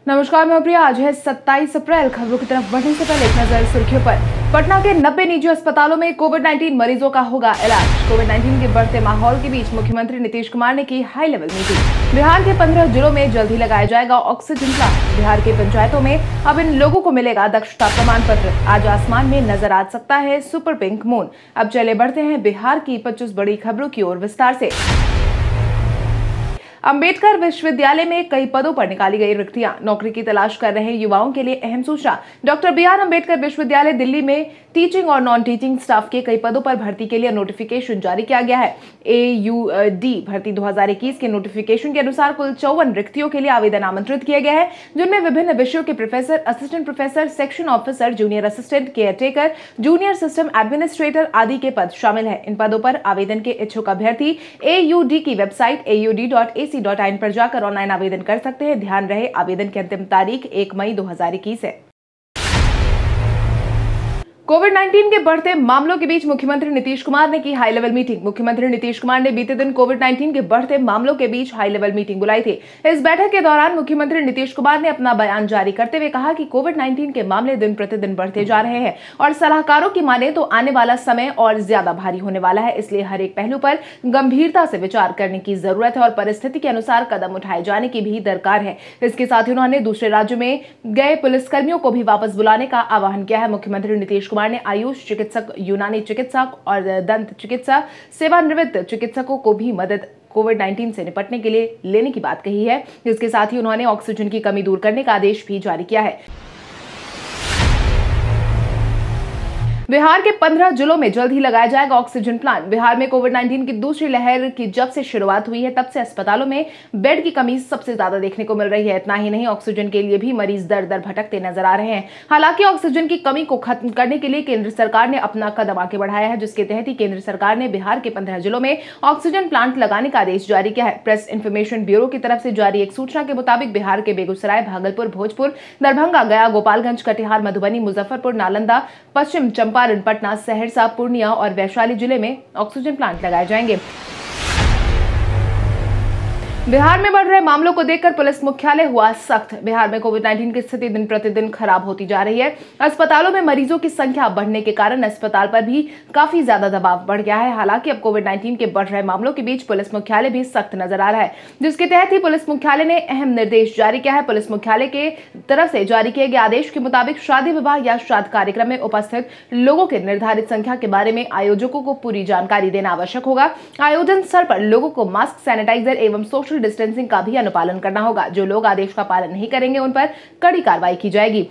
नमस्कार, मैं प्रिया। आज है 27 अप्रैल। खबरों की तरफ बढ़ने से पहले एक नजर सुर्खियों पर। पटना के 90 निजी अस्पतालों में कोविड-19 मरीजों का होगा इलाज। कोविड-19 के बढ़ते माहौल के बीच मुख्यमंत्री नीतीश कुमार ने की हाई लेवल मीटिंग। बिहार के 15 जिलों में जल्द ही लगाया जाएगा ऑक्सीजन प्लांट। बिहार के पंचायतों में अब इन लोगों को मिलेगा दक्षता प्रमाण पत्र। आज आसमान में नजर आ सकता है सुपर पिंक मून। अब चले बढ़ते हैं बिहार की 25 बड़ी खबरों की ओर विस्तार से। अंबेडकर विश्वविद्यालय में कई पदों पर निकाली गई रिक्तियां। नौकरी की तलाश कर रहे युवाओं के लिए अहम सूचना। डॉक्टर बीआर अंबेडकर विश्वविद्यालय दिल्ली में टीचिंग और नॉन टीचिंग स्टाफ के कई पदों पर भर्ती के लिए नोटिफिकेशन जारी किया गया है। AUD भर्ती 2021 के नोटिफिकेशन के अनुसार कुल 54 रिक्तियों के लिए आवेदन आमंत्रित किए गए हैं, जिनमें विभिन्न विषयों के professor, assistant professor, section officer, junior assistant, caretaker, junior system administrator आदि के पद शामिल है। इन पदों पर आवेदन के इच्छुक अभ्यर्थी AUD की वेबसाइट aud.ac.in पर जाकर ऑनलाइन आवेदन कर सकते हैं। ध्यान रहे, आवेदन की अंतिम तारीख 1 मई 2021 है। कोविड-19 के बढ़ते मामलों के बीच मुख्यमंत्री नीतीश कुमार ने की हाई लेवल मीटिंग। मुख्यमंत्री नीतीश कुमार ने बीते दिन कोविड-19 के बढ़ते मामलों के बीच हाई लेवल मीटिंग बुलाई थी। इस बैठक के दौरान मुख्यमंत्री नीतीश कुमार ने अपना बयान जारी करते हुए कहा कि कोविड-19 के मामले दिन प्रतिदिन बढ़ते जा रहे हैं और सलाहकारों की माने तो आने वाला समय और ज्यादा भारी होने वाला है। इसलिए हर एक पहलू पर गंभीरता से विचार करने की जरूरत है और परिस्थिति के अनुसार कदम उठाए जाने की भी दरकार है। इसके साथ ही उन्होंने दूसरे राज्यों में गए पुलिसकर्मियों को भी वापस बुलाने का आह्वान किया है। मुख्यमंत्री नीतीश कुमार ने आयुष चिकित्सक, यूनानी चिकित्सक और दंत चिकित्सा सेवानिवृत्त चिकित्सकों को भी मदद कोविड-19 से निपटने के लिए लेने की बात कही है। इसके साथ ही उन्होंने ऑक्सीजन की कमी दूर करने का आदेश भी जारी किया है। बिहार के 15 जिलों में जल्द ही लगाया जाएगा ऑक्सीजन प्लांट। बिहार में कोविड-19 की दूसरी लहर की जब से शुरुआत हुई है, तब से अस्पतालों में बेड की कमी सबसे ज्यादा देखने को मिल रही है। इतना ही नहीं, ऑक्सीजन के लिए भी मरीज दर दर भटकते नजर आ रहे हैं। हालांकि ऑक्सीजन की कमी को खत्म करने के लिए केंद्र सरकार ने अपना कदम आगे बढ़ाया है, जिसके तहत ही केंद्र सरकार ने बिहार के 15 जिलों में ऑक्सीजन प्लांट लगाने का आदेश जारी किया है। प्रेस इंफॉर्मेशन ब्यूरो की तरफ से जारी एक सूचना के मुताबिक बिहार के बेगूसराय, भागलपुर, भोजपुर, दरभंगा, गया, गोपालगंज, कटिहार, मधुबनी, मुजफ्फरपुर, नालंदा, पश्चिम चंपारण, पटना, सहरसा, पूर्णिया और वैशाली जिले में ऑक्सीजन प्लांट लगाए जाएंगे। बिहार में बढ़ रहे मामलों को देखकर पुलिस मुख्यालय हुआ सख्त। बिहार में कोविड-19 की स्थिति दिन प्रतिदिन खराब होती जा रही है। अस्पतालों में मरीजों की संख्या बढ़ने के कारण अस्पताल पर भी काफी ज्यादा दबाव बढ़ गया है। हालांकि अब कोविड-19 के बढ़ रहे मामलों के बीच पुलिस मुख्यालय भी सख्त नजर आ रहा है, जिसके तहत ही पुलिस मुख्यालय ने अहम निर्देश जारी किया है। पुलिस मुख्यालय के तरफ से जारी किए गए आदेश के मुताबिक शादी विवाह या श्राद्ध कार्यक्रम में उपस्थित लोगों के निर्धारित संख्या के बारे में आयोजकों को पूरी जानकारी देना आवश्यक होगा। आयोजन स्थल पर लोगों को मास्क, सैनिटाइजर एवं सोशल डिस्टेंसिंग का भी अनुपालन करना होगा। जो लोग आदेश का पालन नहीं करेंगे, उन पर कड़ी कार्रवाई की जाएगी।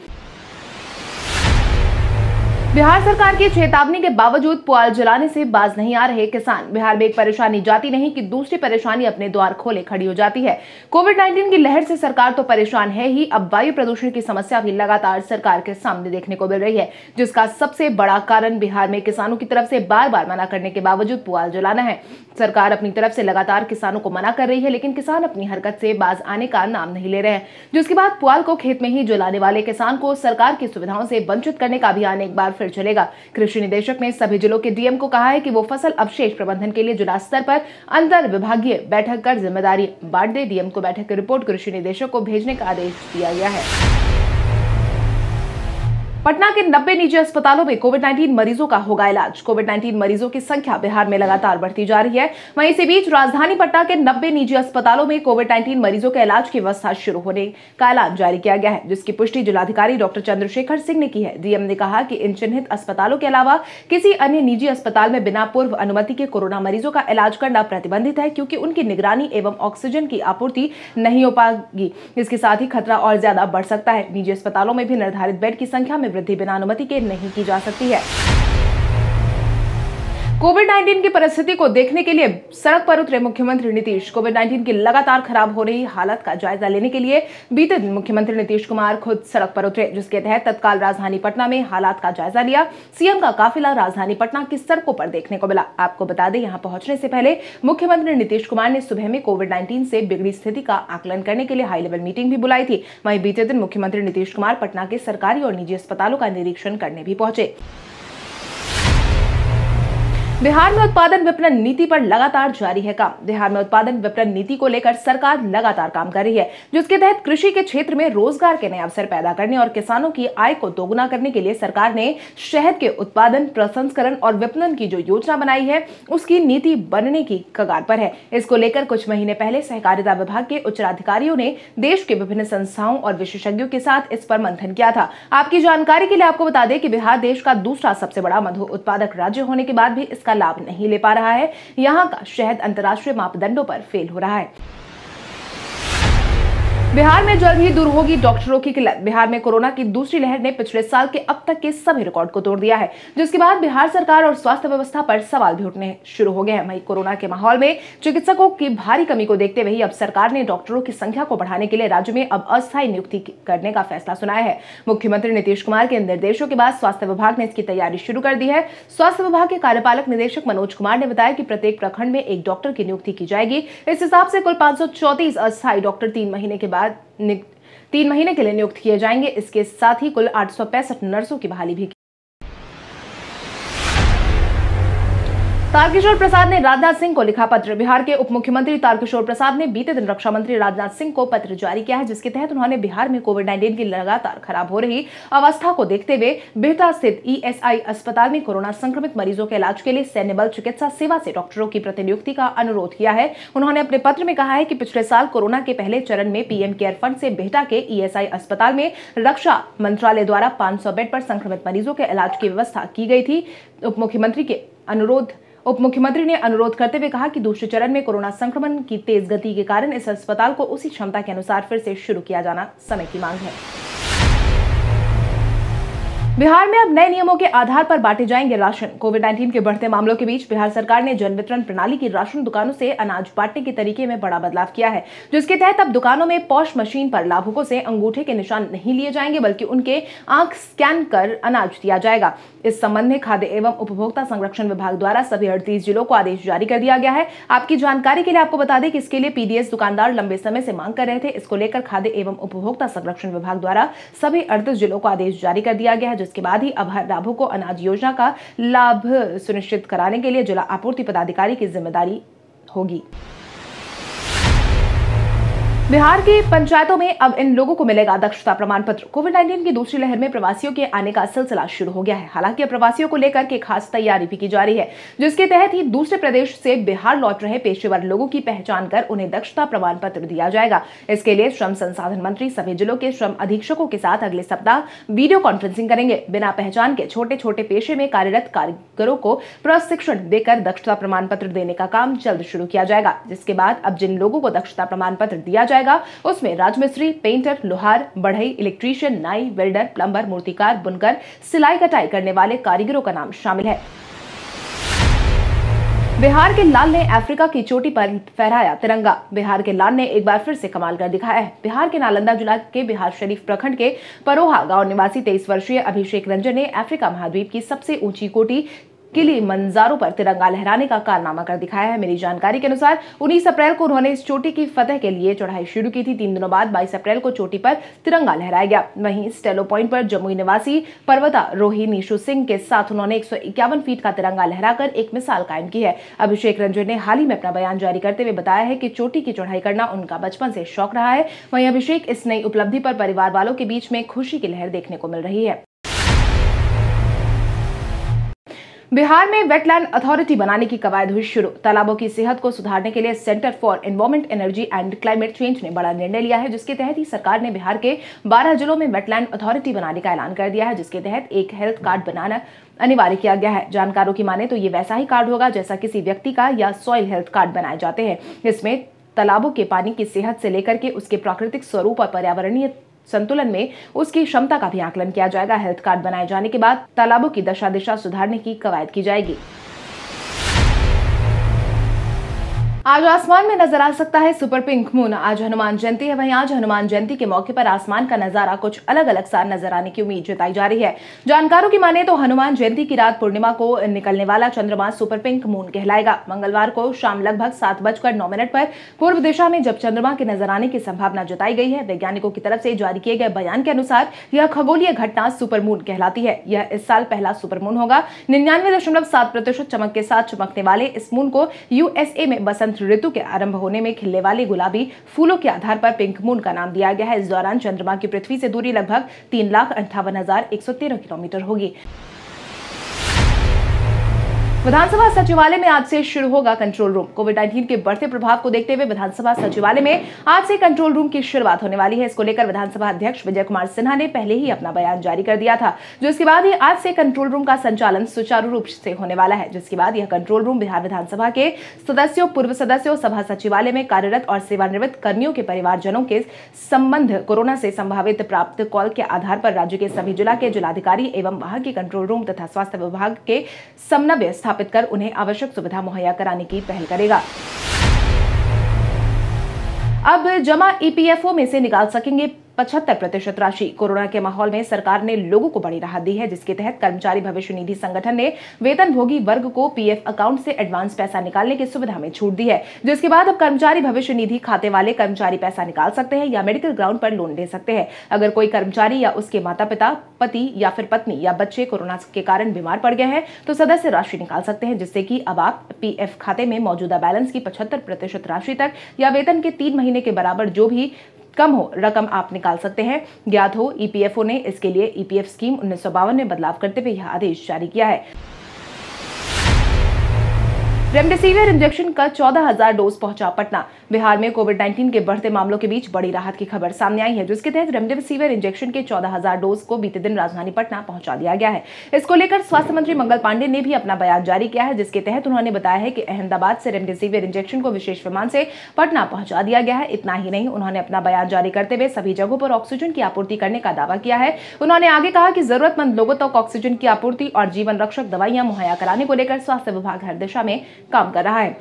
बिहार सरकार की चेतावनी के बावजूद पुआल जलाने से बाज नहीं आ रहे किसान। बिहार में एक परेशानी जाती नहीं कि दूसरी परेशानी अपने द्वार खोले खड़ी हो जाती है। कोविड-19 की लहर से सरकार तो परेशान है ही, अब वायु प्रदूषण की समस्या भी लगातार सरकार के सामने देखने को मिल रही है, जिसका सबसे बड़ा कारण बिहार में किसानों की तरफ से बार बार मना करने के बावजूद पुआल जलाना है। सरकार अपनी तरफ से लगातार किसानों को मना कर रही है, लेकिन किसान अपनी हरकत से बाज आने का नाम नहीं ले रहे हैं, जिसके बाद पुआल को खेत में ही जलाने वाले किसान को सरकार की सुविधाओं से वंचित करने का अभियान एक बार फिर चलेगा। कृषि निदेशक ने सभी जिलों के डीएम को कहा है कि वो फसल अवशेष प्रबंधन के लिए जिला स्तर पर अंतर विभागीय बैठक कर जिम्मेदारी बांट दे। डीएम को बैठक की रिपोर्ट कृषि निदेशक को भेजने का आदेश दिया गया है। पटना के 90 निजी अस्पतालों में कोविड-19 मरीजों का होगा इलाज। कोविड-19 मरीजों की संख्या बिहार में लगातार बढ़ती जा रही है। वहीं इसी बीच राजधानी पटना के 90 निजी अस्पतालों में कोविड-19 मरीजों के इलाज की व्यवस्था शुरू होने का ऐलान जारी किया गया है, जिसकी पुष्टि जिलाधिकारी डॉक्टर चंद्रशेखर सिंह ने की है। डीएम ने कहा कि इन चिन्हित अस्पतालों के अलावा किसी अन्य निजी अस्पताल में बिना पूर्व अनुमति के कोरोना मरीजों का इलाज करना प्रतिबंधित है, क्योंकि उनकी निगरानी एवं ऑक्सीजन की आपूर्ति नहीं हो पाएगी। इसके साथ ही खतरा और ज्यादा बढ़ सकता है। निजी अस्पतालों में भी निर्धारित बेड की संख्या में वृद्धि बिना अनुमति के नहीं की जा सकती है। कोविड-19 की परिस्थिति को देखने के लिए सड़क पर उतरे मुख्यमंत्री नीतीश। कोविड-19 की लगातार खराब हो रही हालत का जायजा लेने के लिए बीते दिन मुख्यमंत्री नीतीश कुमार खुद सड़क पर उतरे, जिसके तहत तत्काल राजधानी पटना में हालात का जायजा लिया। सीएम का काफिला राजधानी पटना की सड़कों पर देखने को मिला। आपको बता दें, यहां पहुंचने से पहले मुख्यमंत्री नीतीश कुमार ने सुबह में कोविड-19 से बिगड़ी स्थिति का आकलन करने के लिए हाई लेवल मीटिंग भी बुलाई थी। वहीं बीते दिन मुख्यमंत्री नीतीश कुमार पटना के सरकारी और निजी अस्पतालों का निरीक्षण करने भी पहुंचे। बिहार में उत्पादन विपणन नीति पर लगातार जारी है काम। बिहार में उत्पादन विपणन नीति को लेकर सरकार लगातार काम कर रही है, जिसके तहत कृषि के क्षेत्र में रोजगार के नए अवसर पैदा करने और किसानों की आय को दोगुना करने के लिए सरकार ने शहद के उत्पादन, प्रसंस्करण और विपणन की जो योजना बनाई है, उसकी नीति बनने की कगार पर है। इसको लेकर कुछ महीने पहले सहकारिता विभाग के उच्चाधिकारियों ने देश के विभिन्न संस्थाओं और विशेषज्ञों के साथ इस पर मंथन किया था। आपकी जानकारी के लिए आपको बता दें कि बिहार देश का दूसरा सबसे बड़ा मधु उत्पादक राज्य होने के बाद भी इसका लाभ नहीं ले पा रहा है। यहां का शहद अंतर्राष्ट्रीय मापदंडों पर फेल हो रहा है। बिहार में जल्द ही दूर होगी डॉक्टरों की किल्लत। बिहार में कोरोना की दूसरी लहर ने पिछले साल के अब तक के सभी रिकॉर्ड को तोड़ दिया है, जिसके बाद बिहार सरकार और स्वास्थ्य व्यवस्था पर सवाल भी उठने शुरू हो गए हैं। वहीं कोरोना के माहौल में चिकित्सकों की भारी कमी को देखते हुए अब सरकार ने डॉक्टरों की संख्या को बढ़ाने के लिए राज्य में अब अस्थायी नियुक्ति करने का फैसला सुनाया है। मुख्यमंत्री नीतीश कुमार के निर्देशों के बाद स्वास्थ्य विभाग ने इसकी तैयारी शुरू कर दी है। स्वास्थ्य विभाग के कार्यपालक निदेशक मनोज कुमार ने बताया कि प्रत्येक प्रखंड में एक डॉक्टर की नियुक्ति की जाएगी। इस हिसाब से कुल 534 अस्थायी डॉक्टर 3 महीने के लिए नियुक्त किए जाएंगे। इसके साथ ही कुल 865 नर्सों की बहाली भी की। तारकिशोर प्रसाद ने राजनाथ सिंह को लिखा पत्र। बिहार के उप मुख्यमंत्री तारकिशोर प्रसाद ने बीते दिन रक्षा मंत्री राजनाथ सिंह को पत्र जारी किया है, जिसके तहत उन्होंने बिहार में कोविड-19 की लगातार खराब हो रही अवस्था को देखते हुए बिहटा स्थित ईएसआई अस्पताल में कोरोना संक्रमित मरीजों के इलाज के लिए सैन्य बल चिकित्सा सेवा से डॉक्टरों की प्रतिनियुक्ति का अनुरोध किया है। उन्होंने अपने पत्र में कहा है कि पिछले साल कोरोना के पहले चरण में पीएम केयर फंड से बिहटा के ईएसआई अस्पताल में रक्षा मंत्रालय द्वारा 500 बेड पर संक्रमित मरीजों के इलाज की व्यवस्था की गई थी। उप मुख्यमंत्री ने अनुरोध करते हुए कहा कि दूसरे चरण में कोरोना संक्रमण की तेज गति के कारण इस अस्पताल को उसी क्षमता के अनुसार फिर से शुरू किया जाना समय की मांग है। बिहार में अब नए नियमों के आधार पर बांटे जाएंगे राशन। कोविड-19 के बढ़ते मामलों के बीच बिहार सरकार ने जन वितरण प्रणाली की राशन दुकानों से अनाज बांटने के तरीके में बड़ा बदलाव किया है, जिसके तहत अब दुकानों में पॉश मशीन पर लाभुकों से अंगूठे के निशान नहीं लिए जाएंगे, बल्कि उनके आंख स्कैन कर अनाज दिया जाएगा। इस संबंध में खाद्य एवं उपभोक्ता संरक्षण विभाग द्वारा सभी 38 जिलों को आदेश जारी कर दिया गया है। आपकी जानकारी के लिए आपको बता दें कि इसके लिए पीडीएस दुकानदार लंबे समय से मांग कर रहे थे। इसको लेकर खाद्य एवं उपभोक्ता संरक्षण विभाग द्वारा सभी 38 जिलों को आदेश जारी कर दिया गया है, जिसके बाद ही अब हर लाभुक को अनाज योजना का लाभ सुनिश्चित कराने के लिए जिला आपूर्ति पदाधिकारी की जिम्मेदारी होगी। बिहार की पंचायतों में अब इन लोगों को मिलेगा दक्षता प्रमाण पत्र। कोविड-19 की दूसरी लहर में प्रवासियों के आने का सिलसिला शुरू हो गया है। हालांकि प्रवासियों को लेकर के खास तैयारी भी की जा रही है, जिसके तहत ही दूसरे प्रदेश से बिहार लौट रहे पेशेवर लोगों की पहचान कर उन्हें दक्षता प्रमाण पत्र दिया जाएगा। इसके लिए श्रम संसाधन मंत्री सभी जिलों के श्रम अधीक्षकों के साथ अगले सप्ताह वीडियो कॉन्फ्रेंसिंग करेंगे। बिना पहचान के छोटे छोटे पेशे में कार्यरत कारीगरों को प्रशिक्षण देकर दक्षता प्रमाण पत्र देने का काम जल्द शुरू किया जाएगा। जिसके बाद अब जिन लोगों को दक्षता प्रमाण पत्र दिया जाएगा उसमें राजमिस्त्री, पेंटर, लोहार, बढ़ई, इलेक्ट्रीशियन, नाई, वेल्डर, प्लम्बर, मूर्तिकार, बुनकर, सिलाई कटाई करने वाले कारीगरों का नाम शामिल है। बिहार के लाल ने अफ्रीका की चोटी पर फहराया तिरंगा। बिहार के लाल ने एक बार फिर से कमाल कर दिखाया है। बिहार के नालंदा जिला के बिहार शरीफ प्रखंड के परोहा गांव निवासी 23 वर्षीय अभिषेक रंजन ने अफ्रीका महाद्वीप की सबसे ऊंची कोटी किलिमंजारो पर तिरंगा लहराने का कारनामा कर दिखाया है। मेरी जानकारी के अनुसार 19 अप्रैल को उन्होंने इस चोटी की फतह के लिए चढ़ाई शुरू की थी। 3 दिनों बाद 22 अप्रैल को चोटी पर तिरंगा लहराया गया। वहीं स्टेलो पॉइंट पर जमुई निवासी पर्वतारोही नीशू सिंह के साथ उन्होंने 151 फीट का तिरंगा लहराकर एक मिसाल कायम की है। अभिषेक रंजन ने हाल ही में अपना बयान जारी करते हुए बताया है कि चोटी की चढ़ाई करना उनका बचपन से शौक रहा है। वहीं अभिषेक इस नई उपलब्धि पर परिवार वालों के बीच में खुशी की लहर देखने को मिल रही है। बिहार में वेटलैंड अथॉरिटी बनाने की कवायद हुई शुरू। तालाबों की सेहत को सुधारने के लिए centre for environment, energy and climate change ने बड़ा निर्णय लिया है, जिसके तहत ही सरकार ने बिहार के 12 जिलों में वेटलैंड अथॉरिटी बनाने का ऐलान कर दिया है, जिसके तहत एक हेल्थ कार्ड बनाना अनिवार्य किया गया है। जानकारों की माने तो ये वैसा ही कार्ड होगा जैसा किसी व्यक्ति का या सॉइल हेल्थ कार्ड बनाए जाते हैं। इसमें तालाबों के पानी की सेहत से लेकर के उसके प्राकृतिक स्वरूप और पर्यावरणीय संतुलन में उसकी क्षमता का भी आकलन किया जाएगा। हेल्थ कार्ड बनाए जाने के बाद तालाबों की दशा दिशा सुधारने की कवायद की जाएगी। आज आसमान में नजर आ सकता है सुपर पिंक मून। आज हनुमान जयंती है, वहीं आज हनुमान जयंती के मौके पर आसमान का नजारा कुछ अलग अलग सा नजर आने की उम्मीद जताई जा रही है। जानकारों की माने तो हनुमान जयंती की रात पूर्णिमा को निकलने वाला चंद्रमा सुपर पिंक मून कहलाएगा। मंगलवार को शाम लगभग 7:09 पर पूर्व दिशा में जब चंद्रमा के नजर आने की संभावना जताई गई है। वैज्ञानिकों की तरफ से जारी किए गए बयान के अनुसार यह खगोलीय घटना सुपर मून कहलाती है। यह इस साल पहला सुपर मून होगा। 99.7% चमक के साथ चमकने वाले इस मून को यूएसए में बसंत ऋतु के आरंभ होने में खिलने वाले गुलाबी फूलों के आधार पर पिंक मून का नाम दिया गया है। इस दौरान चंद्रमा की पृथ्वी से दूरी लगभग 3,58,113 किलोमीटर होगी। विधानसभा सचिवालय में आज से शुरू होगा कंट्रोल रूम। कोविड-19 के बढ़ते प्रभाव को देखते हुए विधानसभा सचिवालय में आज से कंट्रोल रूम की शुरुआत होने वाली है। इसको लेकर विधानसभा अध्यक्ष विजय कुमार सिन्हा ने पहले ही अपना बयान जारी कर दिया था, जिसके बाद ही आज से कंट्रोल रूम का संचालन सुचारू रूप से होने वाला है। जिसके बाद यह कंट्रोल रूम बिहार विधानसभा के सदस्यों, पूर्व सदस्यों, सभा सचिवालय में कार्यरत और सेवानिवृत्त कर्मियों के परिवारजनों के संबंध कोरोना से संभावित प्राप्त कॉल के आधार पर राज्य के सभी जिला के जिलाधिकारी एवं वहां के कंट्रोल रूम तथा स्वास्थ्य विभाग के समन्वय स्थापित कर उन्हें आवश्यक सुविधा मुहैया कराने की पहल करेगा। अब जमा ईपीएफओ में से निकाल सकेंगे 75% राशि। कोरोना के माहौल में सरकार ने लोगों को बड़ी राहत दी है, जिसके तहत कर्मचारी भविष्य निधि संगठन ने वेतनभोगी वर्ग को पीएफ अकाउंट से एडवांस पैसा निकालने की सुविधा में छूट दी है। जिसके बाद अब कर्मचारी भविष्य निधि खाते वाले कर्मचारी पैसा निकाल सकते हैं या मेडिकल ग्राउंड पर लोन ले सकते हैं। अगर कोई कर्मचारी या उसके माता पिता, पति या फिर पत्नी या बच्चे कोरोना के कारण बीमार पड़ गए हैं तो सदस्य राशि निकाल सकते हैं, जिससे कि अब आप पीएफ खाते में मौजूदा बैलेंस की 75% राशि तक या वेतन के 3 महीने के बराबर जो भी कम हो रकम आप निकाल सकते हैं। ज्ञात हो ईपीएफओ ने इसके लिए ईपीएफ स्कीम 1952 में बदलाव करते हुए यह आदेश जारी किया है। रेमडेसिविर इंजेक्शन का 14,000 डोज पहुंचा पटना। बिहार में कोविड-19 के बढ़ते मामलों के बीच बड़ी राहत की खबर सामने आई है, जिसके तहत रेमडेसिविर इंजेक्शन के 14,000 डोज को बीते दिन राजधानी पटना पहुंचा दिया गया है। इसको लेकर स्वास्थ्य मंत्री मंगल पांडे ने भी अपना बयान जारी किया है, जिसके तहत उन्होंने बताया है कि अहमदाबाद से रेमडेसिविर इंजेक्शन को विशेष विमान से पटना पहुंचा दिया गया है। इतना ही नहीं, उन्होंने अपना बयान जारी करते हुए सभी जगहों पर ऑक्सीजन की आपूर्ति करने का दावा किया है। उन्होंने आगे कहा कि जरूरतमंद लोगों तक ऑक्सीजन की आपूर्ति और जीवन रक्षक दवाइयां मुहैया कराने को लेकर स्वास्थ्य विभाग हर दिशा में काम कर रहा है।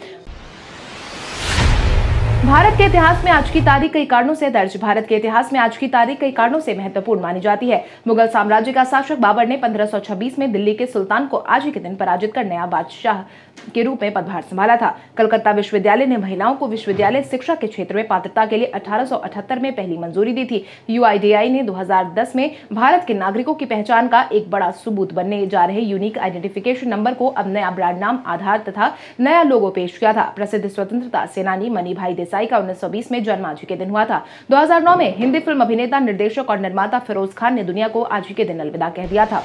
भारत के इतिहास में आज की तारीख कई कारणों से दर्ज। भारत के इतिहास में आज की तारीख कई कारणों से महत्वपूर्ण मानी जाती है। मुगल साम्राज्य का शासक बाबर ने 1526 में दिल्ली के सुल्तान को आज ही के दिन पराजित कर नया बादशाह के रूप में पदभार संभाला था। कलकत्ता विश्वविद्यालय ने महिलाओं को विश्वविद्यालय शिक्षा के क्षेत्र में पात्रता के लिए 1878 में पहली मंजूरी दी थी। यूआईडीआई ने 2010 में भारत के नागरिकों की पहचान का एक बड़ा सबूत बनने जा रहे यूनिक आइडेंटिफिकेशन नंबर को अब नया ब्रांड नाम, आधार तथा नया लोगो पेश किया था। प्रसिद्ध स्वतंत्रता सेनानी मनी भाई देसाई का 1920 में जन्म आज ही के दिन हुआ था। 2009 में हिंदी फिल्म अभिनेता, निर्देशक और निर्माता फिरोज खान ने दुनिया को आज ही के दिन अलविदा कह दिया था।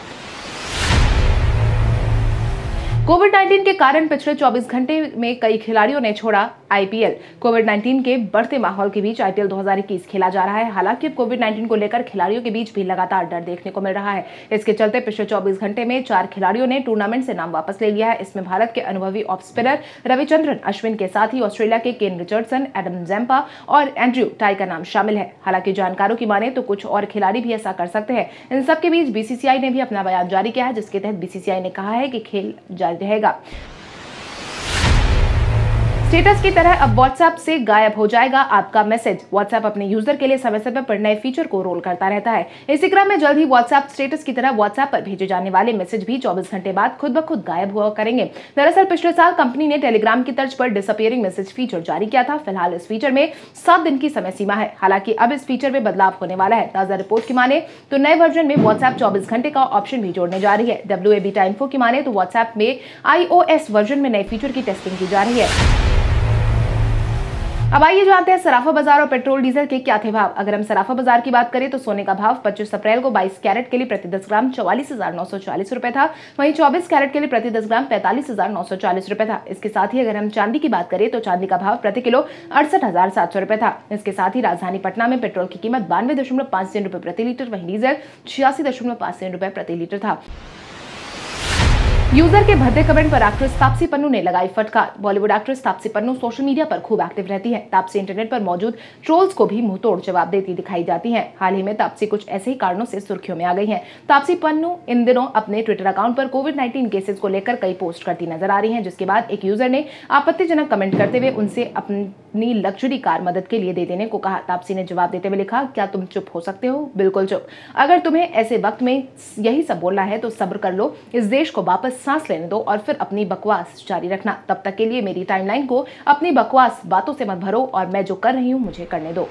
कोविड-19 के कारण पिछले 24 घंटे में कई खिलाड़ियों ने छोड़ा आईपीएल। कोविड-19 के बढ़ते माहौल के बीच आईपीएल 2021 खेला जा रहा है। हालांकि कोविड-19 को लेकर खिलाड़ियों के बीच भी लगातार डर देखने को मिल रहा है। इसके चलते पिछले 24 घंटे में 4 खिलाड़ियों ने टूर्नामेंट से नाम वापस ले लिया है। इसमें भारत के अनुभवी ऑफ स्पिनर रविचंद्रन अश्विन के साथ ही ऑस्ट्रेलिया के केन रिचर्डसन, एडम जैम्पा और एंड्रयू टाई का नाम शामिल है। हालांकि जानकारों की माने तो कुछ और खिलाड़ी भी ऐसा कर सकते हैं। इन सबके बीच बीसीसीआई ने भी अपना बयान जारी किया है, जिसके तहत बीसीसीआई ने कहा है कि खेल जारी रहेगा। स्टेटस की तरह अब व्हाट्सएप से गायब हो जाएगा आपका मैसेज। व्हाट्सएप अपने यूजर के लिए समय समय पर नए फीचर को रोल करता रहता है। इसी क्रम में जल्द ही व्हाट्सएप स्टेटस की तरह व्हाट्सएप पर भेजे जाने वाले मैसेज भी 24 घंटे बाद खुद ब खुद गायब हुआ करेंगे। दरअसल पिछले साल कंपनी ने टेलीग्राम की तर्ज पर डिसअपीयरिंग मैसेज फीचर जारी किया था। फिलहाल इस फीचर में 7 दिन की समय सीमा है। हालांकि अब इस फीचर में बदलाव होने वाला है। ताजा रिपोर्ट की माने तो नए वर्जन में व्हाट्सएप 24 घंटे का ऑप्शन भी जोड़ने जा रही है। WABTA इन्फो की माने तो व्हाट्सएप में iOS वर्जन में नए फीचर की टेस्टिंग की जा रही है। अब आइए जानते हैं सराफा बाजार और पेट्रोल डीजल के क्या थे भाव। अगर हम सराफा बाजार की बात करें तो सोने का भाव 25 अप्रैल को 22 कैरेट के लिए प्रति 10 ग्राम 44,940 रुपए था। वहीं 24 कैरेट के लिए प्रति 10 ग्राम 45,940 रुपए था। इसके साथ ही अगर हम चांदी की बात करें तो चांदी का भाव प्रति किलो 68,700 रुपए था। इसके साथ ही राजधानी पटना में पेट्रोल की कीमत 92.53 रुपए प्रति लीटर, वहीं डीजल 86.53 रुपए प्रति लीटर था। यूजर के भद्दे कमेंट पर एक्ट्रेस तापसी पन्नू ने लगाई फटकार। Bollywood actress Taapsee Pannu social media पर खूब एक्टिव रहती हैं। तापसी इंटरनेट पर मौजूद ट्रोल्स को भी मुंहतोड़ जवाब देती दिखाई जाती हैं। हाल ही में तापसी कुछ ऐसे ही कारणों से सुर्खियों में आ गई हैं। तापसी पन्नू इन दिनों अपने ट्विटर अकाउंट पर कोविड-19 केसेस को लेकर कई पोस्ट करती नजर आ रही हैं, जिसके बाद एक यूजर ने आपत्तिजनक कमेंट करते हुए उनसे अपनी लग्जरी कार मदद के लिए दे देने को कहा। तापसी ने जवाब देते हुए लिखा, क्या तुम चुप हो सकते हो? बिल्कुल चुप। अगर तुम्हें ऐसे वक्त में यही सब बोलना है तो सब्र कर लो, इस देश को वापस सांस लेने दो और फिर अपनी बकवास जारी रखना। तब तक के लिए मेरी टाइमलाइन को अपनी बकवास बातों से मत भरो और मैं जो कर रही हूं मुझे करने दो।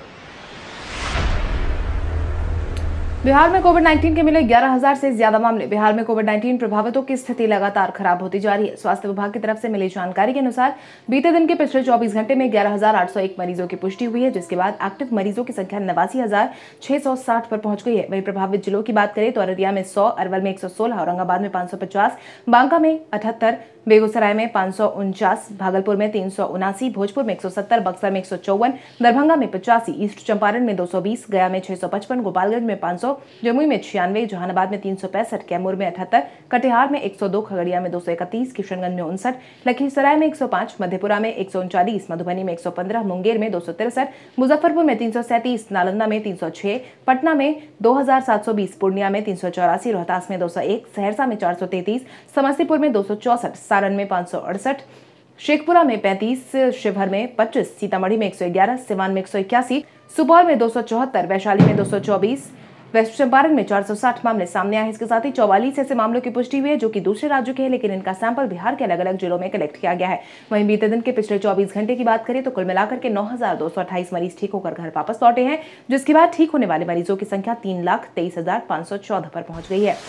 बिहार में कोविड-19 के मिले 11,000 से ज्यादा मामले। बिहार में कोविड-19 प्रभावितों की स्थिति लगातार खराब होती जा रही है। स्वास्थ्य विभाग की तरफ से मिली जानकारी के अनुसार बीते दिन के पिछले 24 घंटे में 11,801 मरीजों की पुष्टि हुई है, जिसके बाद एक्टिव मरीजों की संख्या 89,660 पर पहुंच गई है। वहीं प्रभावित जिलों की बात करें तो अररिया में 100, अरवल में 116, औरंगाबाद में 550, बांका में 78, बेगूसराय में 549, भागलपुर में 379, भोजपुर में 170, बक्सर में 154, दरभंगा में 85, ईस्ट चंपारण में 220, गया में 655, गोपालगंज में 500, जमुई में 96, जहानाबाद में 365, कैमूर में 78, कटिहार में 102, खगड़िया में 231, किशनगंज में 59, लखीसराय में 105, मधेपुरा में 139, मधुबनी में 115, मुंगेर में 263, मुजफ्फरपुर में 337, नालंदा में 306, पटना में 2720, पूर्णिया में 384, रोहतास में 201, सहरसा में 433, समस्तीपुर में 264, सारण में 568, शेखपुरा में 35, शिवहर में 25, सीतामढ़ी में 111, सिवान में 181, सुपौल में 274, वैशाली में 224, वेस्ट चंपारण में 460 मामले सामने आए। इसके साथ ही 44 ऐसे मामलों की पुष्टि हुई है जो कि दूसरे राज्यों के हैं, लेकिन इनका सैंपल बिहार के अलग अलग जिलों में कलेक्ट किया गया है। वहीं बीते दिन के पिछले 24 घंटे की बात करें तो कुल मिलाकर के 9,228 मरीज ठीक होकर घर वापस लौटे हैं, जिसके बाद ठीक होने वाले मरीजों की संख्या 3,23,514 पर पहुंच गई है।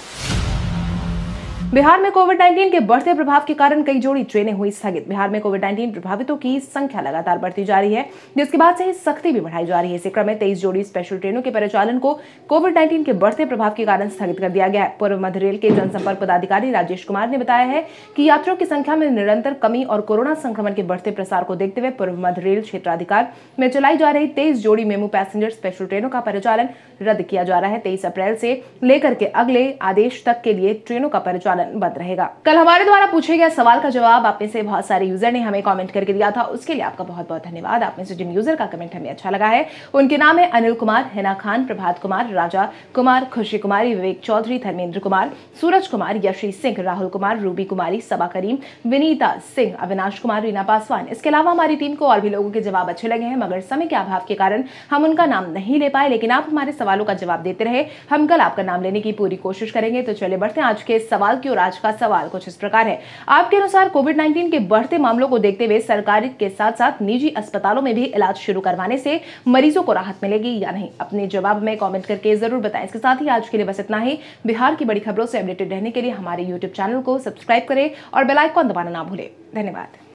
बिहार में कोविड-19 के बढ़ते प्रभाव के कारण कई जोड़ी ट्रेनें हुई स्थगित। बिहार में कोविड-19 प्रभावितों की संख्या लगातार बढ़ती जा रही है, जिसके बाद से ही सख्ती भी बढ़ाई जा रही है। इसी क्रम में 23 जोड़ी स्पेशल ट्रेनों के परिचालन को कोविड-19 के बढ़ते प्रभाव के कारण स्थगित कर दिया गया है। पूर्व मध्य रेल के जनसंपर्क पदाधिकारी राजेश कुमार ने बताया है कि यात्रियों की संख्या में निरंतर कमी और कोरोना संक्रमण के बढ़ते प्रसार को देखते हुए पूर्व मध्य रेल क्षेत्राधिकार में चलाई जा रही 23 जोड़ी मेमू पैसेंजर स्पेशल ट्रेनों का परिचालन रद्द किया जा रहा है। 23 अप्रैल से लेकर के अगले आदेश तक के लिए ट्रेनों का परिचालन बंद रहेगा। कल हमारे द्वारा पूछे गए सवाल का जवाब आप में से बहुत सारे यूजर ने हमें कमेंट करके दिया था, उसके लिए आपका बहुत बहुत धन्यवाद। आप में से जिन यूजर का कमेंट हमें अच्छा लगा है उनके नाम है अनिल कुमार, हिना खान, प्रभात कुमार, राजा कुमार, खुशी कुमारी, विवेक चौधरी, धर्मेंद्र कुमार, सूरज कुमार, यशी सिंह, राहुल कुमार, रूबी कुमारी, सबा करीम, विनीता सिंह, अविनाश कुमार, रीना पासवान। इसके अलावा हमारी टीम को और भी लोगों के जवाब अच्छे लगे हैं, मगर समय के अभाव के कारण हम उनका नाम नहीं ले पाए, लेकिन आप हमारे सवालों का जवाब देते रहे। हम कल आपका नाम लेने की पूरी कोशिश करेंगे। तो चलिए बढ़ते हैं आज के सवाल की ओर। आज का सवाल कुछ इस प्रकार है, आपके अनुसार कोविड-19 के बढ़ते मामलों को देखते हुए सरकारी के साथ साथ निजी अस्पतालों में भी इलाज शुरू करवाने से मरीजों को राहत मिलेगी या नहीं? अपने जवाब में कमेंट करके जरूर बताएं। इसके साथ ही आज के लिए बस इतना ही। बिहार की बड़ी खबरों से अपडेटेड रहने के लिए हमारे YouTube चैनल को सब्सक्राइब करें और बेल आइकन दबाना ना भूलें। धन्यवाद।